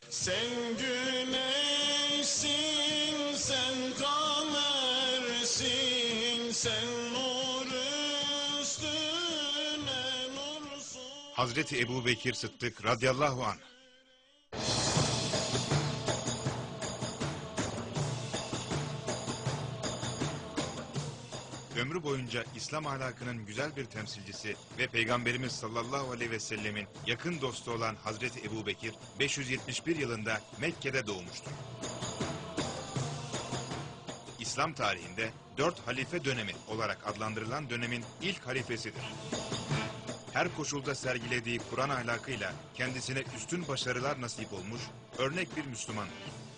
Sen güneşsin, sen kamersin, sen nur üstüne nursun. Hazreti Ebubekir Sıddık radıyallahu anh. Ömrü boyunca İslam ahlakının güzel bir temsilcisi ve Peygamberimiz sallallahu aleyhi ve sellemin yakın dostu olan Hazreti Ebubekir 571 yılında Mekke'de doğmuştur. İslam tarihinde 4 halife dönemi olarak adlandırılan dönemin ilk halifesidir. Her koşulda sergilediği Kur'an ahlakıyla kendisine üstün başarılar nasip olmuş, örnek bir Müslümandır.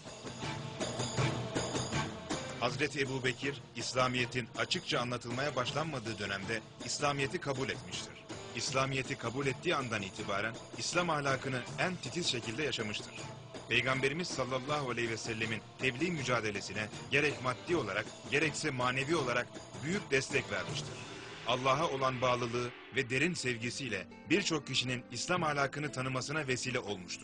Hazreti Ebubekir, İslamiyet'in açıkça anlatılmaya başlanmadığı dönemde İslamiyet'i kabul etmiştir. İslamiyet'i kabul ettiği andan itibaren İslam ahlakını en titiz şekilde yaşamıştır. Peygamberimiz sallallahu aleyhi ve sellemin tebliğ mücadelesine gerek maddi olarak gerekse manevi olarak büyük destek vermiştir. Allah'a olan bağlılığı ve derin sevgisiyle birçok kişinin İslam ahlakını tanımasına vesile olmuştur.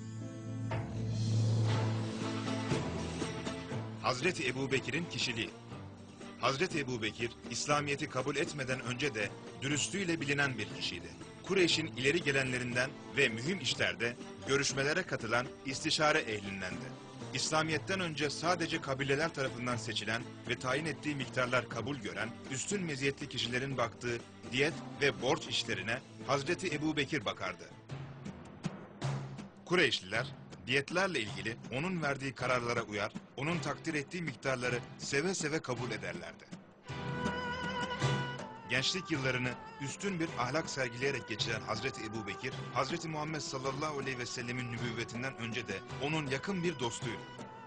Hazreti Ebubekir'in kişiliği. Hazreti Ebubekir, İslamiyet'i kabul etmeden önce de dürüstlüğüyle bilinen bir kişiydi. Kureyş'in ileri gelenlerinden ve mühim işlerde görüşmelere katılan istişare ehlindendi. İslamiyet'ten önce sadece kabileler tarafından seçilen ve tayin ettiği miktarlar kabul gören üstün meziyetli kişilerin baktığı diyet ve borç işlerine Hazreti Ebubekir bakardı. Kureyşliler, diyetlerle ilgili onun verdiği kararlara uyar, onun takdir ettiği miktarları seve seve kabul ederlerdi. Gençlik yıllarını üstün bir ahlak sergileyerek geçiren Hazreti Ebubekir, Hazreti Muhammed sallallahu aleyhi ve sellemin nübüvvetinden önce de onun yakın bir dostuydu.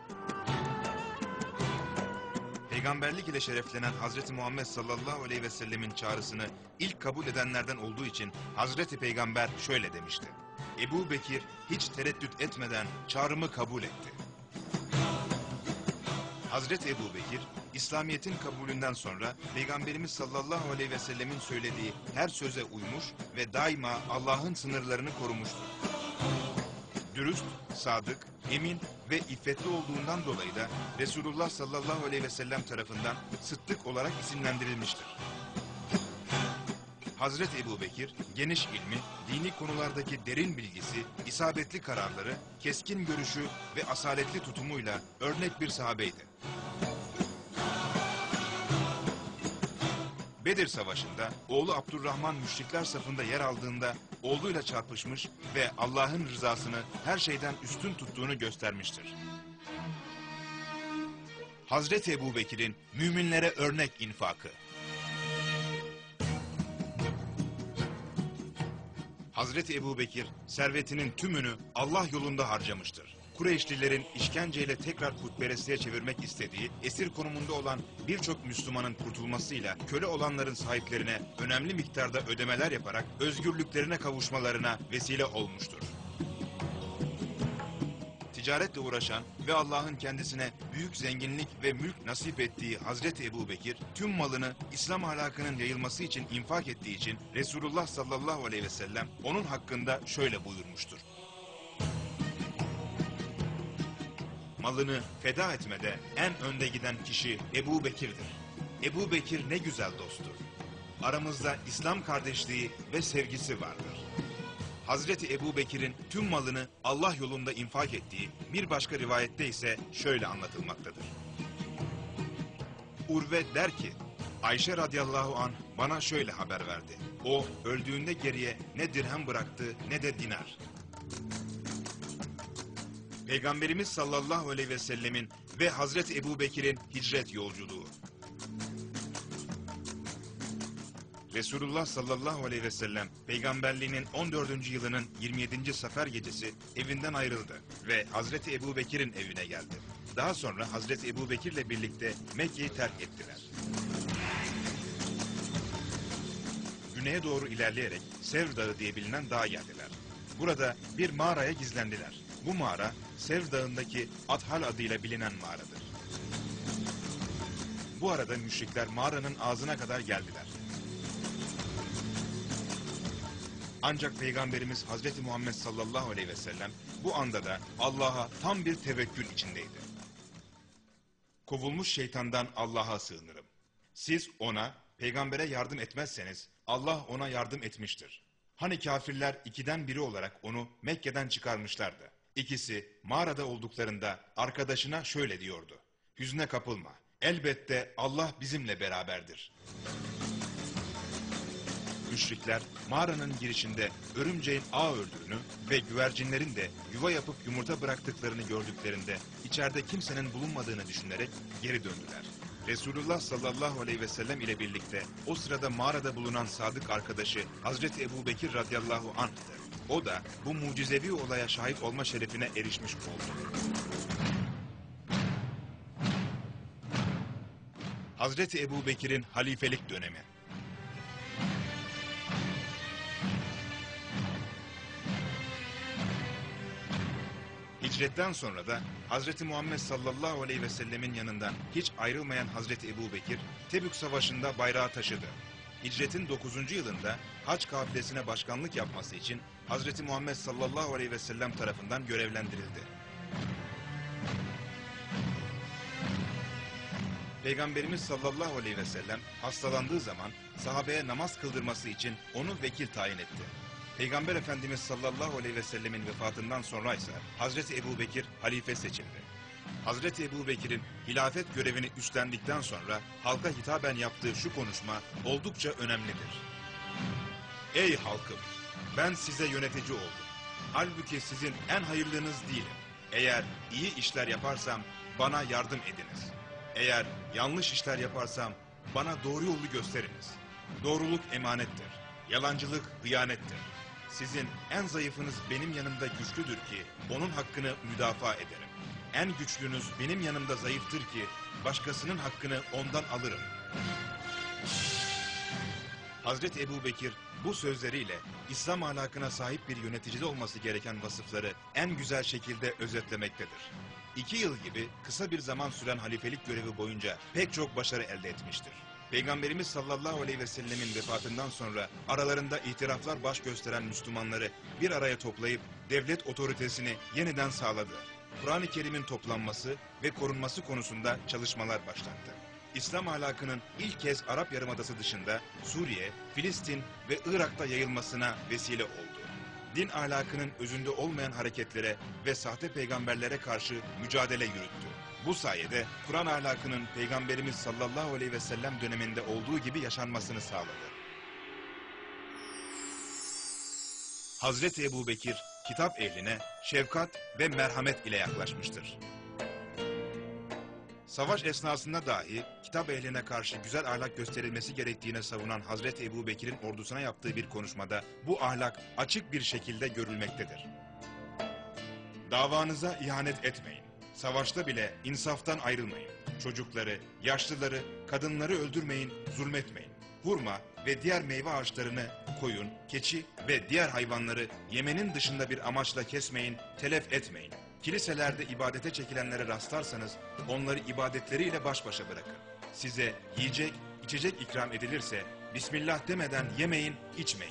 Peygamberlik ile şereflenen Hazreti Muhammed sallallahu aleyhi ve sellemin çağrısını ilk kabul edenlerden olduğu için Hazreti Peygamber şöyle demişti: Ebubekir hiç tereddüt etmeden çağrımı kabul etti. Hazreti Ebubekir, İslamiyet'in kabulünden sonra Peygamberimiz sallallahu aleyhi ve sellemin söylediği her söze uymuş ve daima Allah'ın sınırlarını korumuştur. Dürüst, sadık, emin ve iffetli olduğundan dolayı da Resulullah sallallahu aleyhi ve sellem tarafından Sıddık olarak isimlendirilmiştir. Hazreti Ebubekir, geniş ilmi, dini konulardaki derin bilgisi, isabetli kararları, keskin görüşü ve asaletli tutumuyla örnek bir sahabeydi. Bedir Savaşı'nda oğlu Abdurrahman müşrikler safında yer aldığında oğluyla çarpışmış ve Allah'ın rızasını her şeyden üstün tuttuğunu göstermiştir. Hazreti Ebubekir'in müminlere örnek infakı. Hazreti Ebubekir servetinin tümünü Allah yolunda harcamıştır. Kureyşlilerin işkenceyle tekrar putperestliğe çevirmek istediği, esir konumunda olan birçok Müslümanın kurtulmasıyla köle olanların sahiplerine önemli miktarda ödemeler yaparak özgürlüklerine kavuşmalarına vesile olmuştur. Ticaretle uğraşan ve Allah'ın kendisine büyük zenginlik ve mülk nasip ettiği Hazreti Ebubekir, tüm malını İslam ahlakının yayılması için infak ettiği için Resulullah sallallahu aleyhi ve sellem onun hakkında şöyle buyurmuştur: Malını feda etmede en önde giden kişi Ebubekir'dir. Ebubekir ne güzel dosttur. Aramızda İslam kardeşliği ve sevgisi vardır. Hazreti Ebubekir'in tüm malını Allah yolunda infak ettiği bir başka rivayette ise şöyle anlatılmaktadır. Urve der ki, Ayşe radıyallahu anh bana şöyle haber verdi. O öldüğünde geriye ne dirhem bıraktı ne de dinar. Peygamberimiz sallallahu aleyhi ve sellemin ve Hazreti Ebubekir'in hicret yolculuğu. Resulullah sallallahu aleyhi ve sellem peygamberliğinin 14. yılının 27. Safer gecesi evinden ayrıldı ve Hazreti Ebubekir'in evine geldi. Daha sonra Hazreti Ebubekir'le birlikte Mekke'yi terk ettiler. Güneye doğru ilerleyerek Sevr Dağı diye bilinen dağa geldiler. Burada bir mağaraya gizlendiler. Bu mağara Sevr Dağı'ndaki Athal adıyla bilinen mağaradır. Bu arada müşrikler mağaranın ağzına kadar geldiler. Ancak Peygamberimiz Hazreti Muhammed sallallahu aleyhi ve sellem bu anda da Allah'a tam bir tevekkül içindeydi. Kovulmuş şeytandan Allah'a sığınırım. Siz ona, peygambere yardım etmezseniz Allah ona yardım etmiştir. Hani kafirler ikiden biri olarak onu Mekke'den çıkarmışlardı. İkisi mağarada olduklarında arkadaşına şöyle diyordu: hüzne kapılma, elbette Allah bizimle beraberdir. Müşrikler mağaranın girişinde örümceğin ağ ördüğünü ve güvercinlerin de yuva yapıp yumurta bıraktıklarını gördüklerinde içeride kimsenin bulunmadığını düşünerek geri döndüler. Resulullah sallallahu aleyhi ve sellem ile birlikte o sırada mağarada bulunan sadık arkadaşı Hazreti Ebubekir radıyallahu anh'tı. O da bu mucizevi olaya şahit olma şerefine erişmiş oldu. Hazreti Ebubekir'in halifelik dönemi. Hicretten sonra da Hazreti Muhammed sallallahu aleyhi ve sellemin yanından hiç ayrılmayan Hazreti Ebubekir, Tebük Savaşı'nda bayrağı taşıdı. Hicretin 9. yılında Hac kafilesine başkanlık yapması için Hazreti Muhammed sallallahu aleyhi ve sellem tarafından görevlendirildi. Peygamberimiz sallallahu aleyhi ve sellem hastalandığı zaman sahabeye namaz kıldırması için onu vekil tayin etti. Peygamber Efendimiz sallallahu aleyhi ve sellemin vefatından sonra ise Hazreti Ebubekir halife seçildi. Hazreti Ebubekir'in hilafet görevini üstlendikten sonra halka hitaben yaptığı şu konuşma oldukça önemlidir. Ey halkım! Ben size yönetici oldum. Halbuki sizin en hayırlınız değilim. Eğer iyi işler yaparsam bana yardım ediniz. Eğer yanlış işler yaparsam bana doğru yolu gösteriniz. Doğruluk emanettir. Yalancılık hıyanettir. Sizin en zayıfınız benim yanımda güçlüdür ki onun hakkını müdafaa ederim. En güçlünüz benim yanımda zayıftır ki başkasının hakkını ondan alırım. Hazreti Ebubekir bu sözleriyle İslam ahlakına sahip bir yöneticide olması gereken vasıfları en güzel şekilde özetlemektedir. 2 yıl gibi kısa bir zaman süren halifelik görevi boyunca pek çok başarı elde etmiştir. Peygamberimiz sallallahu aleyhi ve sellemin vefatından sonra aralarında ihtilaflar baş gösteren Müslümanları bir araya toplayıp devlet otoritesini yeniden sağladı. Kur'an-ı Kerim'in toplanması ve korunması konusunda çalışmalar başlattı. İslam ahlakının ilk kez Arap Yarımadası dışında Suriye, Filistin ve Irak'ta yayılmasına vesile oldu. Din ahlakının özünde olmayan hareketlere ve sahte peygamberlere karşı mücadele yürüttü. Bu sayede Kur'an ahlakının Peygamberimiz sallallahu aleyhi ve sellem döneminde olduğu gibi yaşanmasını sağladı. Hazreti Ebubekir, kitap ehline şefkat ve merhamet ile yaklaşmıştır. Savaş esnasında dahi kitap ehline karşı güzel ahlak gösterilmesi gerektiğine savunan Hazreti Ebubekir'in ordusuna yaptığı bir konuşmada bu ahlak açık bir şekilde görülmektedir. Davanıza ihanet etmeyin. Savaşta bile insaftan ayrılmayın. Çocukları, yaşlıları, kadınları öldürmeyin, zulmetmeyin. Hurma ve diğer meyve ağaçlarını koyun, keçi ve diğer hayvanları yemenin dışında bir amaçla kesmeyin, telef etmeyin. Kiliselerde ibadete çekilenlere rastlarsanız onları ibadetleriyle baş başa bırakın. Size yiyecek, içecek ikram edilirse Bismillah demeden yemeyin, içmeyin.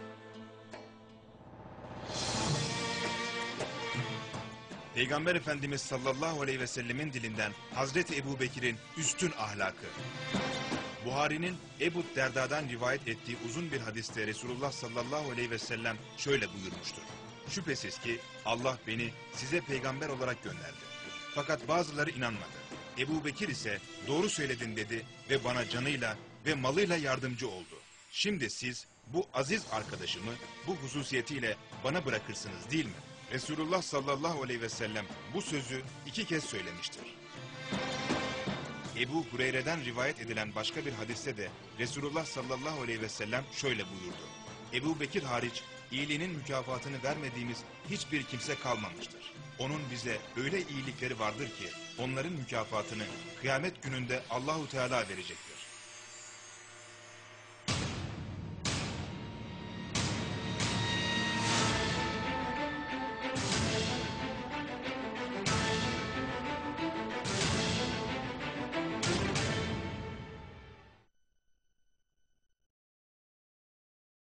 Peygamber Efendimiz sallallahu aleyhi ve sellemin dilinden Hazreti Ebubekir'in üstün ahlakı. Buhari'nin Ebu Derda'dan rivayet ettiği uzun bir hadiste Resulullah sallallahu aleyhi ve sellem şöyle buyurmuştur. Şüphesiz ki Allah beni size peygamber olarak gönderdi. Fakat bazıları inanmadı. Ebubekir ise doğru söyledin dedi ve bana canıyla ve malıyla yardımcı oldu. Şimdi siz bu aziz arkadaşımı bu hususiyetiyle bana bırakırsınız değil mi? Resulullah sallallahu aleyhi ve sellem bu sözü 2 kez söylemiştir. Ebu Hureyre'den rivayet edilen başka bir hadiste de Resulullah sallallahu aleyhi ve sellem şöyle buyurdu. Ebubekir hariç iyiliğinin mükafatını vermediğimiz hiçbir kimse kalmamıştır. Onun bize öyle iyilikleri vardır ki onların mükafatını kıyamet gününde Allahu Teala verecektir.